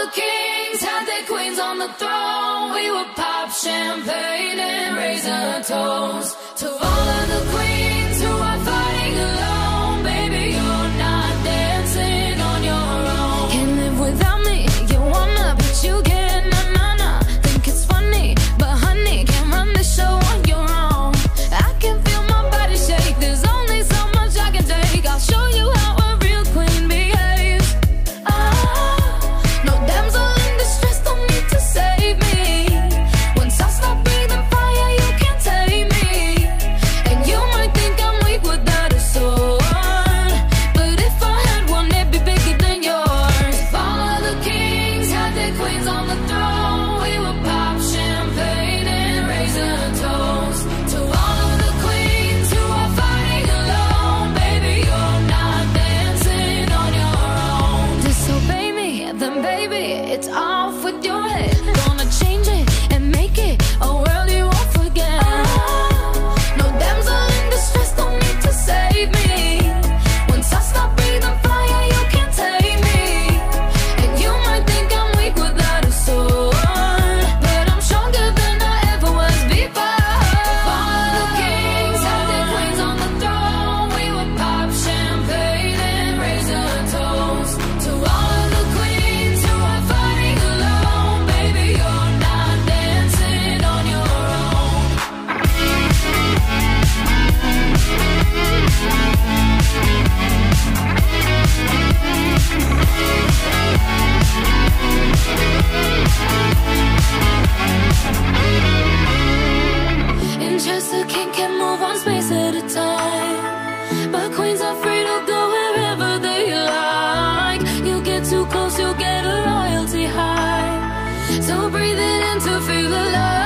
the kings had their queens on the throne. We would pop champagne and raise a toast to all of the queens who are fighting alone. Baby, you're not dancing on your own. Can't live without me, you wanna, but you can't. Nah, nah, nah. Think it's funny, but honey, can't run the show on your own. I can feel my body shake, there's only so much I can take. I'll show you how a real queen behaves. No damsel in distress, don't need to save me. Once I stop breathing fire, you can't tame me. And you might think I'm weak without a sword, but if I had one, it'd be bigger than yours. If all of the kings had their queens on the throne, we would pop champagne and raise a toast to all of the queens who are fighting alone. Baby, you're not dancing on your own. Disobey me, then baby, it's off with your head. Gonna change it and make it a world you won't forget. No damsel in distress, don't need to save me. Once I stop breathing fire, you can't take me. And you might think I'm weak without a sword, but I'm stronger than I ever was before. If all of the kings had their queens on the throne, we would pop champagne and raise a toast to all of the queens who are fighting alone. Baby, you're not dancing on your own. In chess, a king can move one space at a time, but queens are free to go wherever they like. You get too close, you'll get a royalty high. So breathe it in to feel alive.